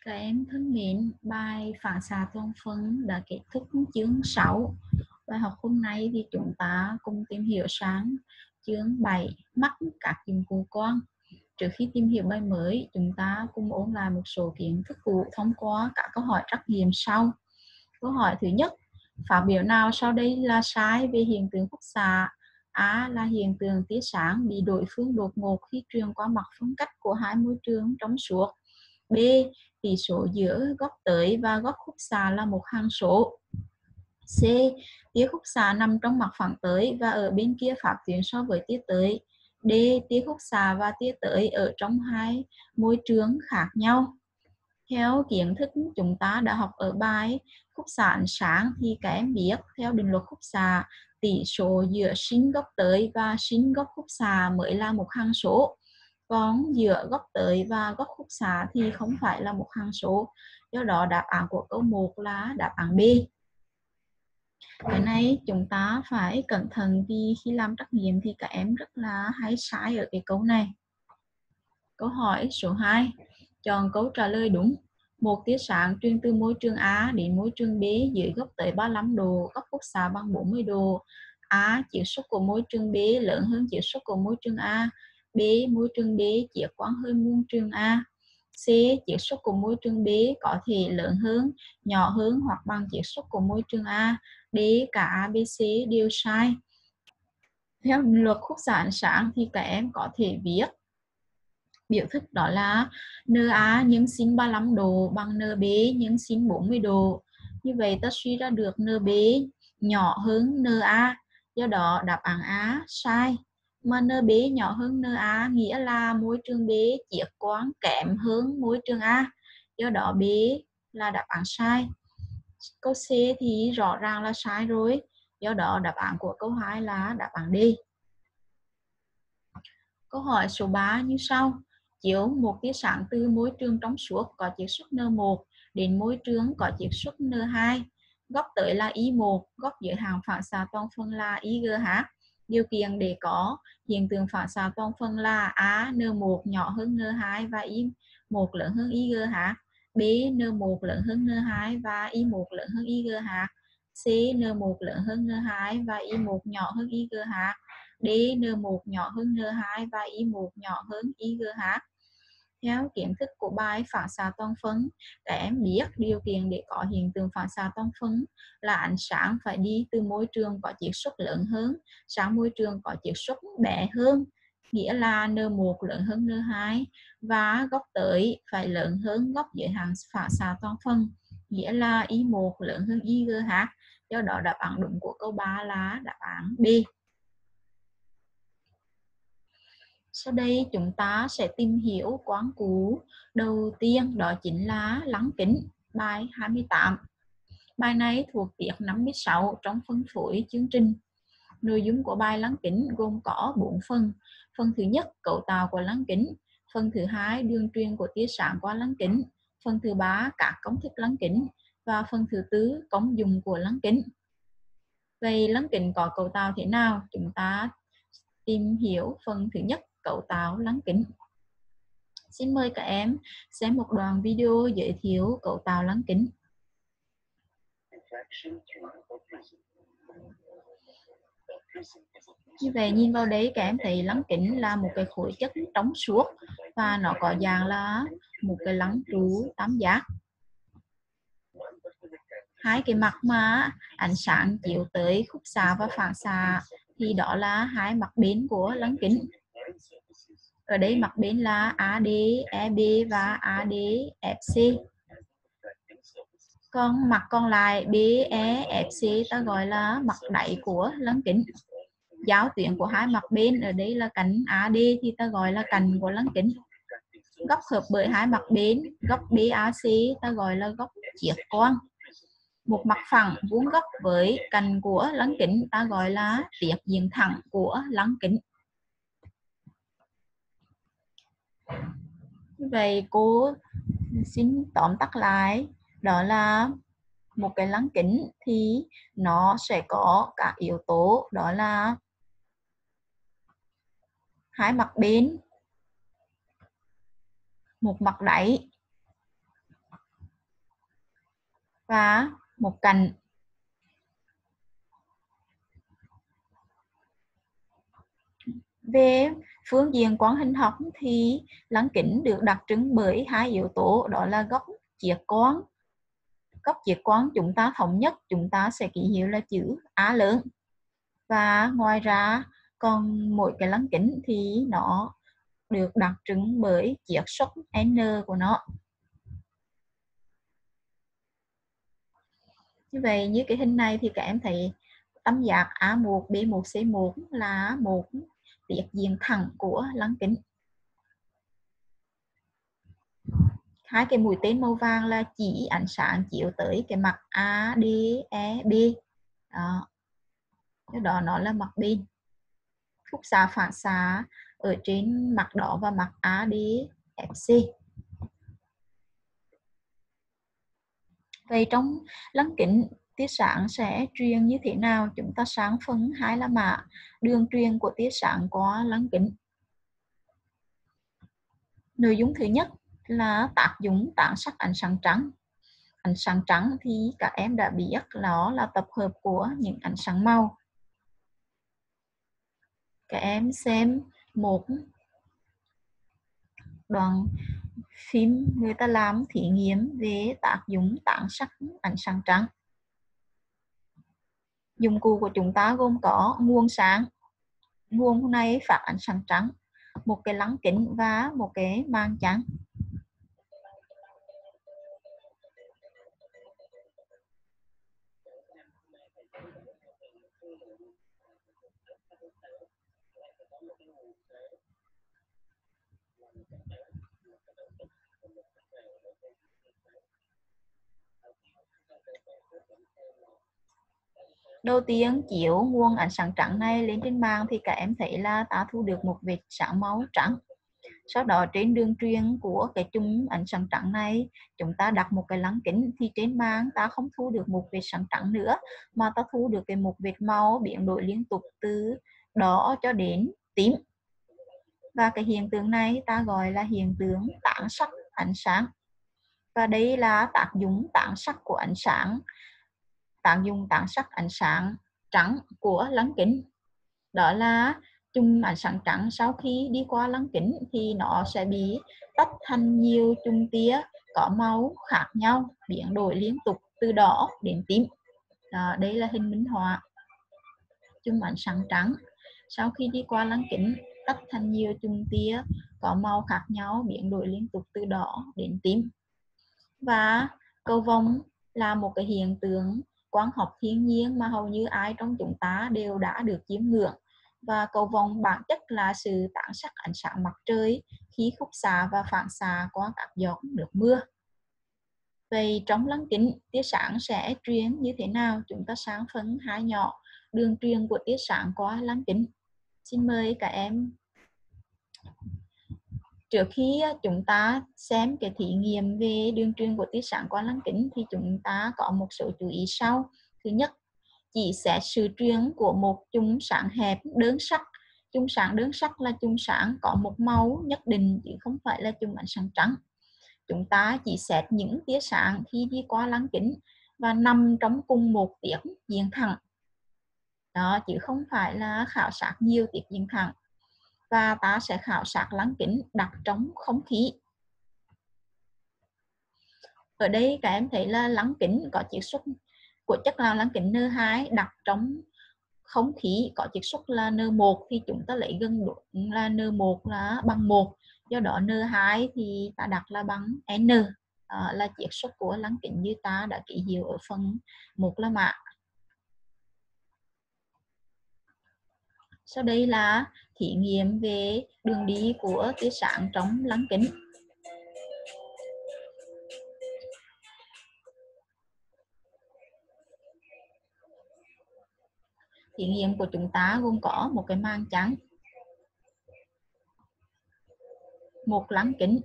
Các em thân mến, bài phản xạ toàn phân đã kết thúc chương 6. Bài học hôm nay thì chúng ta cùng tìm hiểu sang chương 7, mắc các dụng cụ quang. Trước khi tìm hiểu bài mới, chúng ta cùng ôn lại một số kiến thức cũ thông qua các câu hỏi trắc nghiệm sau. Câu hỏi thứ nhất, phát biểu nào sau đây là sai về hiện tượng khúc xạ? A là hiện tượng tia sáng bị đổi phương đột ngột khi truyền qua mặt phân cách của hai môi trường trong suốt. B. Tỷ số giữa góc tới và góc khúc xạ là một hằng số. C. Tia khúc xạ nằm trong mặt phẳng tới và ở bên kia pháp tuyến so với tia tới. D. Tia khúc xạ và tia tới ở trong hai môi trường khác nhau. Theo kiến thức chúng ta đã học ở bài khúc xạ ánh sáng thì các em biết theo định luật khúc xạ, tỷ số giữa sin góc tới và sin góc khúc xạ mới là một hằng số. Còn giữa góc tới và góc khúc xạ thì không phải là một hằng số. Do đó đáp án của câu 1 là đáp án B. Cái này chúng ta phải cẩn thận vì khi làm trắc nghiệm thì các em rất là hay sai ở cái câu này. Câu hỏi số 2. Chọn câu trả lời đúng. Một tia sáng truyền từ môi trường A đến môi trường B dưới góc tới 35 độ, góc khúc xạ bằng 40 độ. A. Chiết xuất của môi trường B lớn hơn chiết xuất của môi trường A. B. Môi trường B chiết quang hơn môi trường A. C. Chiết xuất của môi trường B có thể lớn hơn, nhỏ hơn hoặc bằng chiết xuất của môi trường A. D. Cả A, B, C đều sai. Theo luật khúc xạ ánh sáng thì các em có thể viết biểu thức đó là NA nhân sin 35 độ bằng NB nhân sin 40 độ. Như vậy ta suy ra được NB nhỏ hơn NA. Do đó đáp án A sai. Mà NB nhỏ hơn NA nghĩa là môi trường B chiết quang kém hơn môi trường A. Do đó B là đáp án sai. Câu C thì rõ ràng là sai rồi. Do đó đáp án của câu 2 là đáp án D. Câu hỏi số 3 như sau. Chiếu một tia sáng từ môi trường trong suốt có chiết xuất N1 đến môi trường có chiết xuất N2. Góc tới là I1, góc giới hạn phản xạ toàn phân là IGH. Điều kiện để có hiện tượng phản xạ toàn phân là A. N1 nhỏ hơn N2 và I1 lớn hơn IGH. B. N1 lớn hơn N2 và I1 lớn hơn IGH. C. N1 lớn hơn N2 và I1 nhỏ hơn IGH. D. N1 nhỏ hơn N2 và I1 nhỏ hơn IGH. Theo kiến thức của bài phản xạ toàn phân, các em biết điều kiện để có hiện tượng phản xạ toàn phân là ánh sáng phải đi từ môi trường có chiết xuất lớn hơn sang môi trường có chiết xuất bé hơn, nghĩa là N1 lớn hơn N2 và góc tới phải lớn hơn góc giới hạn phản xạ toàn phân, nghĩa là I1 lớn hơn IGH. Do đó đáp án đúng của câu 3 là đáp án B. Sau đây chúng ta sẽ tìm hiểu quán cú đầu tiên, đó chính là lăng kính, bài 28. Bài này thuộc tiết 56 trong phân phối chương trình. Nội dung của bài lăng kính gồm có 4 phần. Phần thứ nhất, cấu tạo của lăng kính. Phần thứ hai, đường truyền của tia sáng qua lăng kính. Phần thứ ba, các công thức lăng kính. Và phần thứ tư, công dụng của lăng kính. Vậy lăng kính có cấu tạo thế nào? Chúng ta tìm hiểu phần thứ nhất, cấu tạo lăng kính. Xin mời các em xem một đoạn video giới thiệu cấu tạo lăng kính. Như vậy nhìn vào đấy các em thấy lăng kính là một cái khối chất trong suốt và nó có dạng là một cái lăng trụ tam giác. Hai cái mặt mà ánh sáng chiếu tới khúc xạ và phản xạ thì đó là hai mặt bên của lăng kính. Ở đây mặt bên là AD, EB và AD, FC. Còn mặt còn lại BE, FC ta gọi là mặt đáy của lăng kính. Giao tuyến của hai mặt bên ở đây là cạnh AD thì ta gọi là cạnh của lăng kính. Góc hợp bởi hai mặt bên, góc BAC ta gọi là góc chiết quang. Một mặt phẳng vuông góc với cạnh của lăng kính ta gọi là tiết diện thẳng của lăng kính. Vậy cô xin tóm tắt lại, đó là một cái lăng kính thì nó sẽ có các yếu tố, đó là hai mặt bên, một mặt đáy và một cạnh. Về phương diện quang hình học thì lăng kính được đặc trưng bởi hai yếu tố, đó là góc chiết quang. Góc chiết quang chúng ta thống nhất, chúng ta sẽ ký hiệu là chữ A lớn. Và ngoài ra còn mỗi cái lăng kính thì nó được đặc trưng bởi chiết xuất N của nó. Như vậy như cái hình này thì các em thấy tam giác A1, B1, C1 là một tiết diện thẳng của lăng kính. Hai cái mũi tên màu vàng là chỉ ánh sáng chiếu tới cái mặt A, D, E, B. Đó. Cái đó nó là mặt bên. Khúc xạ phản xạ ở trên mặt đó và mặt A, D, F, C. Vậy trong lăng kính tia sáng sẽ truyền như thế nào? Chúng ta sáng phân hai la mã đường truyền của tia sáng qua lăng kính. Nội dung thứ nhất là tác dụng tán sắc ánh sáng trắng. Ánh sáng trắng thì các em đã biết nó là tập hợp của những ánh sáng màu. Các em xem một đoạn phim người ta làm thí nghiệm về tác dụng tán sắc ánh sáng trắng. Dụng cụ của chúng ta gồm có nguồn sáng, nguồn này phát ánh sáng trắng, một cái lăng kính và một cái màng trắng. Đầu tiên chiếu nguồn ánh sáng trắng này lên trên màng thì các em thấy là ta thu được một vệt sáng màu trắng. Sau đó trên đường truyền của cái chùm ánh sáng trắng này chúng ta đặt một cái lăng kính thì trên màng ta không thu được một vệt sáng trắng nữa mà ta thu được cái một vệt màu biến đổi liên tục từ đỏ cho đến tím. Và cái hiện tượng này ta gọi là hiện tượng tán sắc ánh sáng. Và đây là tác dụng tán sắc của ánh sáng, tác dụng tán sắc ánh sáng trắng của lăng kính. Đó là chùm ánh sáng trắng sau khi đi qua lăng kính thì nó sẽ bị tách thành nhiều chùm tia có màu khác nhau, biến đổi liên tục từ đỏ đến tím. Đó, đây là hình minh họa chùm ánh sáng trắng sau khi đi qua lăng kính tách thành nhiều chùm tia có màu khác nhau, biến đổi liên tục từ đỏ đến tím. Và cầu vồng là một cái hiện tượng quang học thiên nhiên mà hầu như ai trong chúng ta đều đã được chiêm ngưỡng. Và cầu vồng bản chất là sự tán sắc ánh sáng mặt trời khi khúc xạ và phản xạ qua các giọt nước mưa. Vậy trong lăng kính tia sáng sẽ truyền như thế nào? Chúng ta sáng phân hai nhỏ đường truyền của tia sáng qua lăng kính. Xin mời các em. Trước khi chúng ta xem cái thí nghiệm về đường truyền của tia sáng qua lăng kính thì chúng ta có một số chú ý sau. Thứ nhất, chỉ xét sự truyền của một chùm sáng hẹp đơn sắc. Chùm sáng đơn sắc là chùm sáng có một màu nhất định chứ không phải là chùm ánh sáng trắng. Chúng ta chỉ xét những tia sáng khi đi qua lăng kính và nằm trong cùng một tiết diện thẳng. Đó, chứ không phải là khảo sát nhiều tiết diện thẳng. Và ta sẽ khảo sát lăng kính đặt trong không khí. Ở đây các em thấy là lăng kính có chiết xuất của chất là lăng kính N2 đặt trong không khí có chiết xuất là N1 thì chúng ta lấy gần là N1 là bằng 1. Do đó N2 thì ta đặt là bằng N. Đó là chiết xuất của lăng kính như ta đã ký hiệu ở phần 1 la mã. Sau đây là thí nghiệm về đường đi của tia sáng trong lăng kính. Thí nghiệm của chúng ta gồm có một cái màng trắng, một lăng kính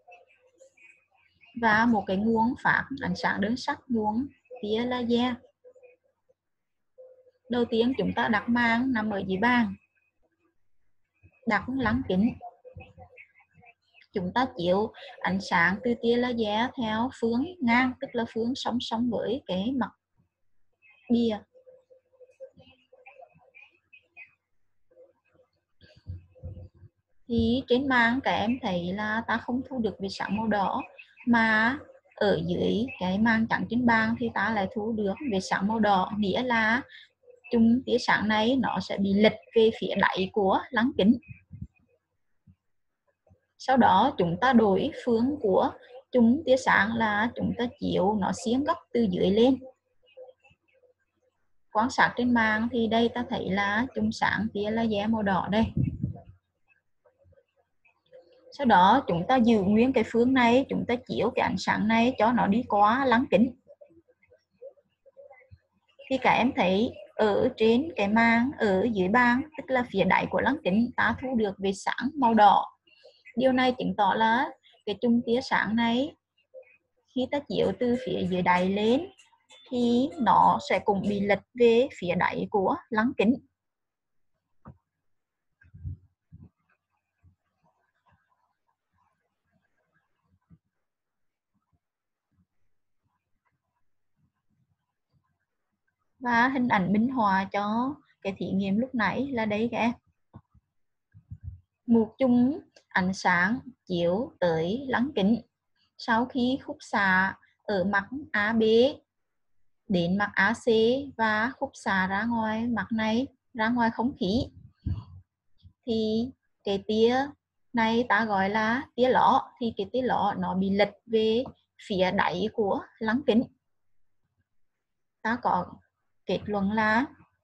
và một cái nguồn phát ánh sáng đơn sắc, nguồn tia laser. Đầu tiên chúng ta đặt màng nằm ở dưới bàn, đặt lăng kính chúng ta chiếu ánh sáng từ tia laser theo phương ngang, tức là phương song song với cái mặt bìa. Thì trên mạng các em thấy là ta không thu được vệt sáng màu đỏ, mà ở dưới cái màng trắng trên bàn thì ta lại thu được vệt sáng màu đỏ, nghĩa là chung tia sáng này nó sẽ bị lệch về phía đáy của lăng kính. Sau đó chúng ta đổi phương của chung tia sáng là chúng ta chiếu nó xiên góc từ dưới lên. Quan sát trên màng thì đây ta thấy là chung sáng tia laser màu đỏ đây. Sau đó chúng ta giữ nguyên cái phương này, chúng ta chiếu cái ánh sáng này cho nó đi qua lăng kính. Thì các em thấy ở trên cái màng ở dưới bàn, tức là phía đáy của lăng kính, ta thu được vệt sáng màu đỏ. Điều này chứng tỏ là cái chung tia sáng này khi ta chiếu từ phía dưới đáy lên thì nó sẽ cũng bị lệch về phía đáy của lăng kính. Và hình ảnh minh họa cho cái thí nghiệm lúc nãy là đây các em. Một chung ánh sáng chiếu tới lăng kính. Sau khi khúc xạ ở mặt AB đến mặt AC và khúc xạ ra ngoài mặt này, ra ngoài không khí, thì cái tia này ta gọi là tia ló. Thì cái tia ló nó bị lệch về phía đáy của lăng kính. Ta có kết luận là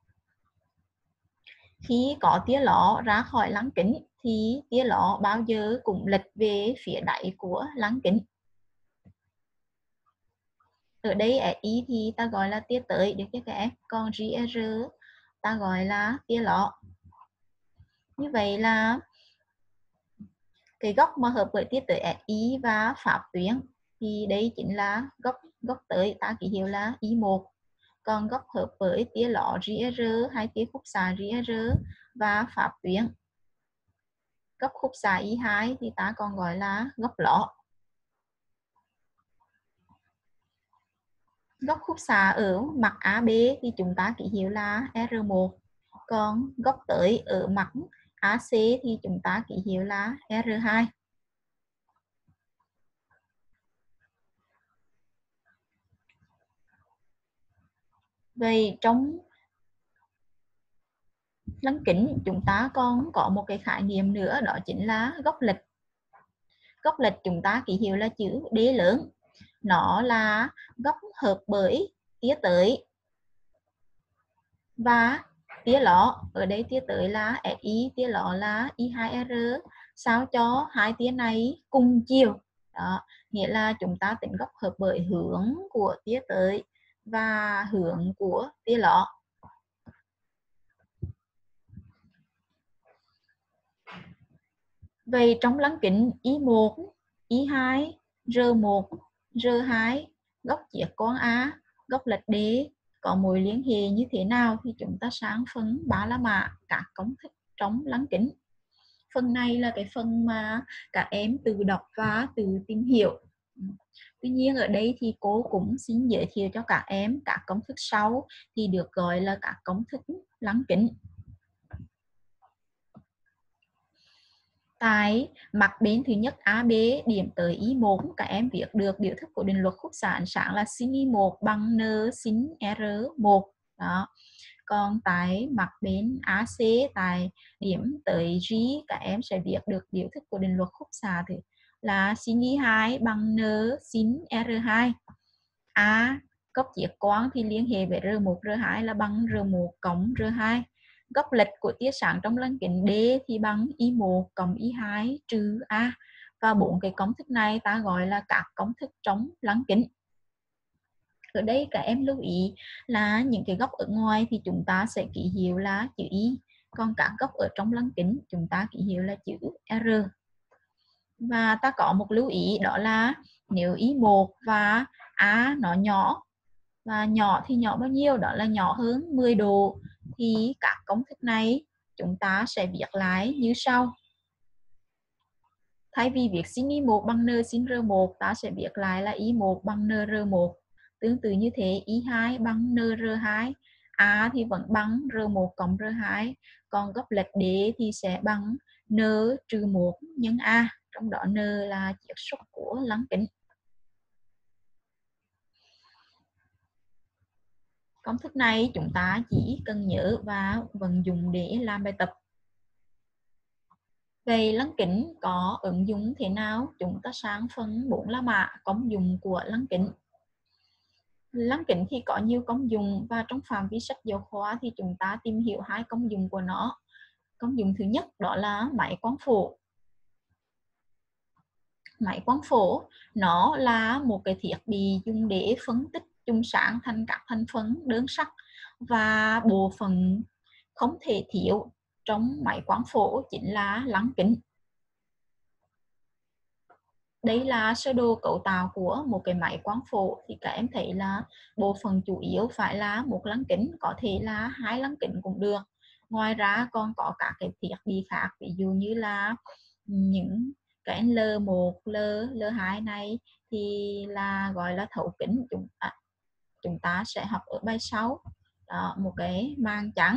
khi có tia ló ra khỏi lăng kính thì tia ló bao giờ cũng lệch về phía đáy của lăng kính. Ở đây SI thì ta gọi là tia tới được chưa các em? Còn GR ta gọi là tia ló. Như vậy là cái góc mà hợp với tia tới SI và pháp tuyến thì đây chính là góc tới, ta ký hiệu là I1. Còn góc hợp với tia ló GR hay tia khúc xạ GR và pháp tuyến, góc khúc xạ I2 thì ta còn gọi là góc ló. Góc khúc xạ ở mặt AB thì chúng ta ký hiệu là R1. Còn góc tới ở mặt AC thì chúng ta ký hiệu là R2. Vậy trong lăng kính chúng ta còn có một cái khái niệm nữa, đó chính là góc lệch. Góc lệch chúng ta ký hiệu là chữ D lớn. Nó là góc hợp bởi tia tới và tia ló. Ở đây tia tới là SI, tia ló là I2R, sao cho hai tia này cùng chiều. Đó, nghĩa là chúng ta tính góc hợp bởi hướng của tia tới và hướng của tia ló. Vậy trong lăng kính I1, I2, R1, R2, góc chiết quang A, góc lệch D có mối liên hệ như thế nào thì chúng ta sang phần Ba La Mã các công thức trong lăng kính. Phần này là cái phần mà các em tự đọc và tự tìm hiểu. Tuy nhiên ở đây thì cô cũng xin giới thiệu cho các em các công thức sau thì được gọi là các công thức lăng kính. Tại mặt bên thứ nhất AB điểm tới I1, các em viết được biểu thức của định luật khúc xạ ánh sáng là sin I1 bằng N sin R1. Đó. Còn tại mặt bên AC, tại điểm tới G, các em sẽ viết được biểu thức của định luật khúc xạ thì là sin I2 bằng N sin R2. A góc chiết quang thì liên hệ với R1, R2 là bằng R1 cộng R2. Góc lệch của tia sáng trong lăng kính D thì bằng I1 cộng I2 trừ A. Và bốn cái công thức này ta gọi là các công thức trong lăng kính. Ở đây các em lưu ý là những cái góc ở ngoài thì chúng ta sẽ ký hiệu là chữ Y. Còn các góc ở trong lăng kính chúng ta ký hiệu là chữ R. Và ta có một lưu ý, đó là nếu I1 và A nó nhỏ, và nhỏ thì nhỏ bao nhiêu? Đó là nhỏ hơn 10 độ. Thì các công thức này chúng ta sẽ viết lại như sau. Thay vì viết sin Y1 bằng N sin R1, ta sẽ viết lại là Y1 bằng NR1. Tương tự như thế, Y2 bằng NR2, A thì vẫn bằng R1 cộng R2, còn góc lệch D thì sẽ bằng N trừ 1 nhân A, trong đó N là chiết xuất của lăng kính. Công thức này chúng ta chỉ cần nhớ và vận dụng để làm bài tập. Vậy lăng kính có ứng dụng thế nào? Chúng ta sang phần 4 la mã công dụng của lăng kính. Lăng kính thì có nhiều công dụng và trong phạm vi sách giáo khoa thì chúng ta tìm hiểu 2 công dụng của nó. Công dụng thứ nhất đó là máy quang phổ. Máy quang phổ nó là một cái thiết bị dùng để phân tích chung sáng thành các thành phần đơn sắc, và bộ phận không thể thiếu trong máy quang phổ chính là lăng kính. Đây là sơ đồ cấu tạo của một cái máy quang phổ, thì các em thấy là bộ phận chủ yếu phải là một lăng kính, có thể là 2 lăng kính cũng được. Ngoài ra còn có các cái thiết bị khác, ví dụ như là những cái L1, L2 này thì là gọi là thấu kính, chúng ta sẽ học ở bài sau. Đó, một cái màng trắng.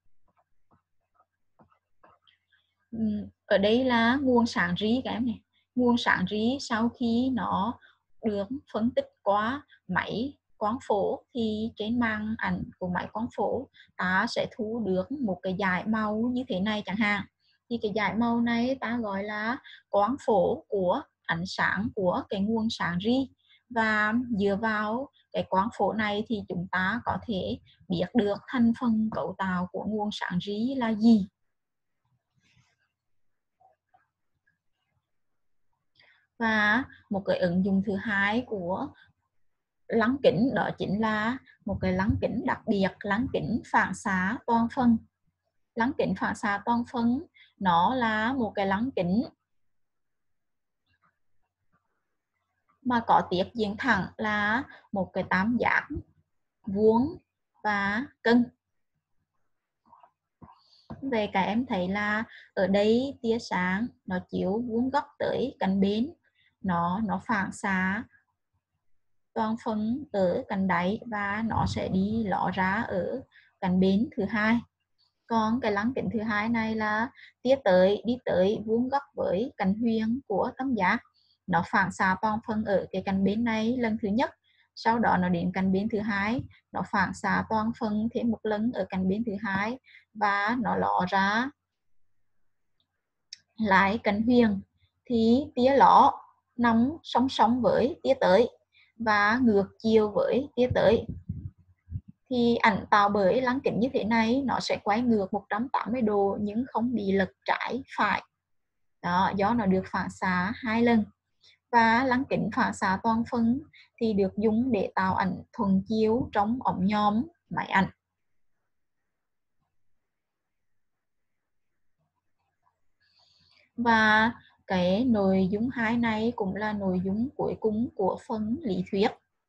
Ở đây là nguồn sáng ri các em này. Nguồn sáng ri sau khi nó được phân tích qua máy quang phổ thì trên màn ảnh của máy quang phổ ta sẽ thu được một cái dải màu như thế này chẳng hạn. Thì cái dải màu này ta gọi là quang phổ của ánh sáng của cái nguồn sáng ri. Và dựa vào cái quang phổ này thì chúng ta có thể biết được thành phần cấu tạo của nguồn sáng ri là gì. Và một cái ứng dụng thứ hai của lăng kính đó chính là một cái lăng kính đặc biệt, lăng kính phản xạ toàn phần. Lăng kính phản xạ toàn phần nó là một cái lăng kính mà có tiết diện thẳng là một cái tam giác vuông và cân. Về các em thấy là ở đây tia sáng nó chiếu vuông góc tới cạnh bên, nó phản xạ toàn phần ở cạnh đáy và nó sẽ đi ló ra ở cạnh bên thứ hai. Còn cái lăng kính thứ hai này là tia đi tới vuông góc với cạnh huyền của tam giác, nó phản xạ toàn phần ở cái cạnh bên này lần thứ nhất, sau đó nó đến cạnh bên thứ hai, nó phản xạ toàn phần thêm một lần ở cạnh bên thứ hai và nó ló ra lại cạnh huyền. Thì tia ló nằm song song với tia tới và ngược chiều với tia tới. Thì ảnh tạo bởi lăng kính như thế này nó sẽ quay ngược 180 độ nhưng không bị lệch trái phải. Đó, do nó được phản xạ 2 lần. Và lăng kính phản xạ toàn phần thì được dùng để tạo ảnh thuận chiếu trong ống nhòm máy ảnh. Và cái nội dung 2 này cũng là nội dung cuối cùng của phần lý thuyết.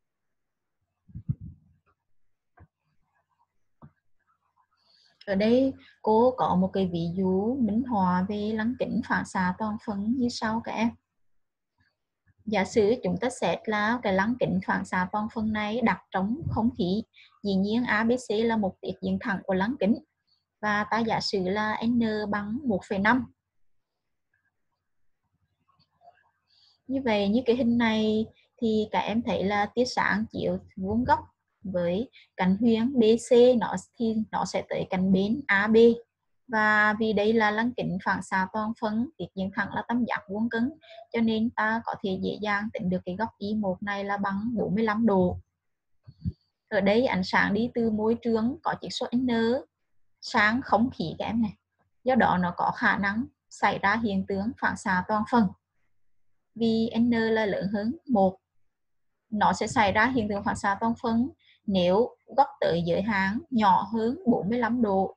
Ở đây cô có một cái ví dụ minh họa về lăng kính phản xạ toàn phần như sau các em. Giả sử chúng ta xét là cái lăng kính phản xạ toàn phần này đặt trong không khí. Dĩ nhiên ABC là một tiết diện thẳng của lăng kính. Và ta giả sử là N bằng 1,5. Như vậy, như cái hình này thì các em thấy là tia sáng chiếu vuông góc với cạnh huyền BC nó sẽ tới cạnh bên AB. Và vì đây là lăng kính phản xạ toàn phần, tiết diện thẳng là tam giác vuông cứng, cho nên ta có thể dễ dàng tính được cái góc Y1 này là bằng 45 độ. Ở đây ánh sáng đi từ môi trường có chiết xuất N sang không khí các em này. Do đó nó có khả năng xảy ra hiện tượng phản xạ toàn phần. Vì N là lớn hơn 1, nó sẽ xảy ra hiện tượng phản xạ toàn phần nếu góc tới giới hạn nhỏ hơn 45 độ.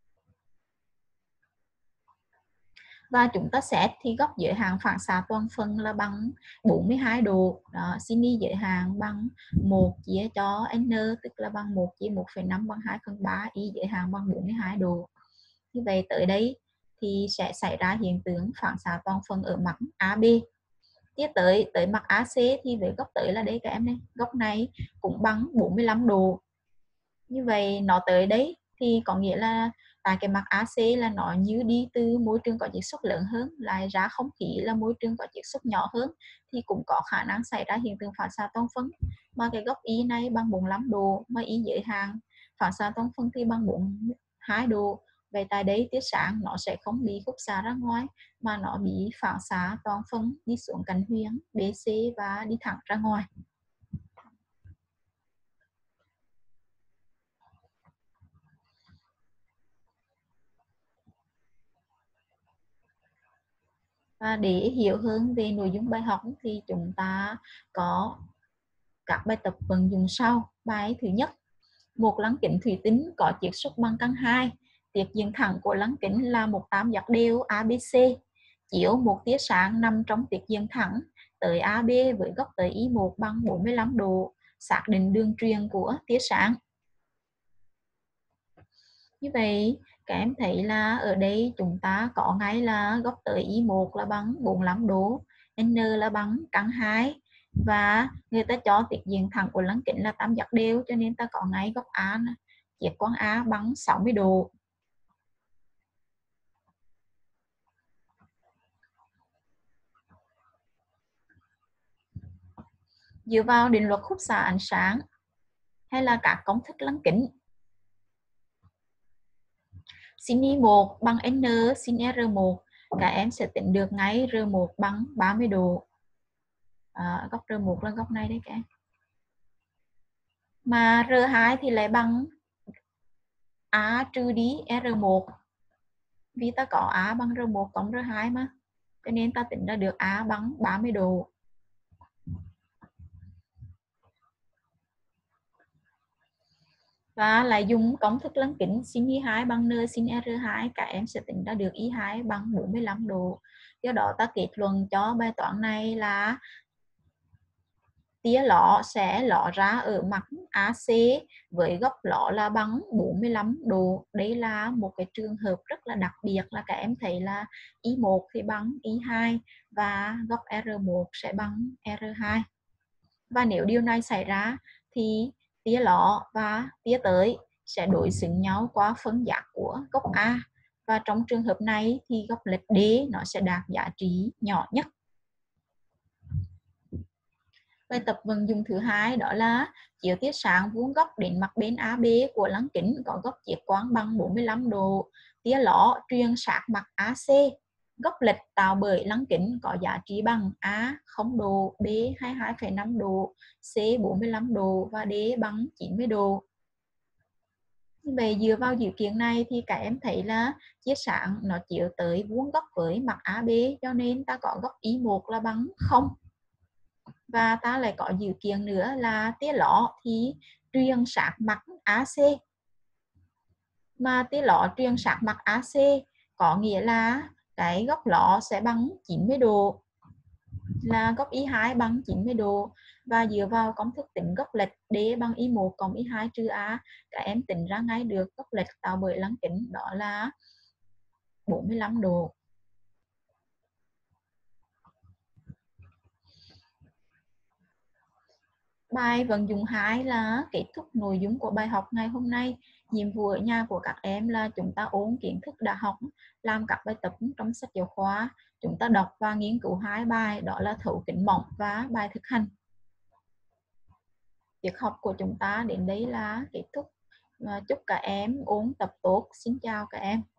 Và chúng ta xét thì góc giới hạn phản xạ toàn phần là bằng 42 độ. Đó, sin Y giới hạn bằng 1 chia cho N, tức là bằng 1 chia 1,5 bằng 2/3, Y giới hạn bằng 42 độ. Như vậy tới đây thì sẽ xảy ra hiện tượng phản xạ toàn phần ở mặt AB. Tiếp tới mặt AC thì với góc tới là đây các em này, góc này cũng bằng 45 độ. Như vậy nó tới đấy thì có nghĩa là tại cái mặt AC là nó như đi từ môi trường có chiết xuất lớn hơn lại ra không khí là môi trường có chiết xuất nhỏ hơn, thì cũng có khả năng xảy ra hiện tượng phản xạ toàn phần. Mà cái góc Y này bằng 45 độ mà Y giới hạn phản xạ toàn phần thì bằng 42 độ. Vậy tại đây tia sáng nó sẽ không bị khúc xạ ra ngoài mà nó bị phản xạ toàn phần đi xuống cạnh huyền BC và đi thẳng ra ngoài. Và để hiểu hơn về nội dung bài học thì chúng ta có các bài tập vận dụng sau. Bài thứ nhất, một lăng kính thủy tinh có chiết xuất bằng căn 2. Tiết diện thẳng của lăng kính là một tam giác đều ABC. Chiếu một tia sáng nằm trong tiết diện thẳng tới AB với góc tới Y1 bằng 45 độ. Xác định đường truyền của tia sáng. Như vậy, các em thấy là ở đây chúng ta có ngay là góc tới Y1 là bằng 45 độ, N là bằng căn 2 và người ta cho tiết diện thẳng của lăng kính là tam giác đều, cho nên ta có ngay góc A, chiết quang A bằng 60 độ. Dựa vào định luật khúc xạ ánh sáng hay là các công thức lăng kính, sin Y1 bằng N sin R1, các em sẽ tính được ngay R1 bằng 30 độ. Góc R1 là góc này đấy các em. Mà R2 thì lại bằng A trừ đi R1. Vì ta có A bằng R1 cộng R2 mà. Cho nên ta tính ra được A bằng 30 độ. Và lại dùng công thức lăng kính sin Y2 bằng N sin R2, các em sẽ tính ra được Y2 bằng 45 độ. Do đó ta kết luận cho bài toán này là tia ló sẽ ló ra ở mặt AC với góc ló là bằng 45 độ. Đây là một cái trường hợp rất là đặc biệt là các em thấy là Y1 thì bằng Y2 và góc R1 sẽ bằng R2. Và nếu điều này xảy ra thì tia ló và tia tới sẽ đối xứng nhau qua phân giác của góc A. Và trong trường hợp này thì góc lệch D nó sẽ đạt giá trị nhỏ nhất. Bài tập vận dụng thứ hai đó là chiếu tia sáng vuông góc đến mặt bên AB của lăng kính có góc chiết quang bằng 45 độ. Tia ló truyền sát mặt AC. Góc lệch tạo bởi lăng kính có giá trị bằng A 0 độ, B 22,5 độ, C 45 độ và D bằng 90 độ. Vậy dựa vào dữ kiện này thì các em thấy là tia sáng nó chiếu tới vuông góc với mặt AB, cho nên ta có góc Y1 là bằng 0. Và ta lại có dữ kiện nữa là tia ló thì truyền sát mặt AC. Mà tia ló truyền sát mặt AC có nghĩa là cái góc ló sẽ bằng 90 độ, là góc Y2 bằng 90 độ. Và dựa vào công thức tính góc lệch D bằng Y1 cộng Y2 trừ A, các em tính ra ngay được góc lệch tạo bởi lăng kính đó là 45 độ. Bài vận dụng 2 là kết thúc nội dung của bài học ngày hôm nay. Nhiệm vụ ở nhà của các em là chúng ta ôn kiến thức đã học, làm các bài tập trong sách giáo khoa. Chúng ta đọc và nghiên cứu 2 bài, đó là thấu kính mỏng và bài thực hành. Việc học của chúng ta đến đây là kết thúc. Chúc các em ôn tập tốt. Xin chào các em.